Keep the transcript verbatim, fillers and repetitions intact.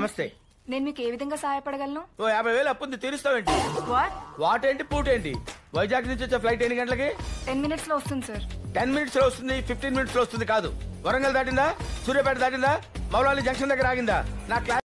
నమస్తే. నేను మీకు ఏ విధంగా సహాయపడగలను? ఓ యాభై వేలు అప్పుంది, తీరుస్తావేంటి? వాట్ వాట్ ఏంటి పూట ఏంటి? వైజాగ్ నుంచి వచ్చే ఫ్లైట్ ఎన్ని గంటలకి? టెన్ మినిట్స్ లో వస్తుంది సార్. టెన్ మినిట్స్ లో వస్తుంది, ఫిఫ్టీన్ మినిట్స్ లో వస్తుంది కాదు. వరంగల్ దాటిందా? సూర్యాపేట దాటిందా? మౌలాలి జంక్షన్ దగ్గర ఆగిందా? నా క్లాస్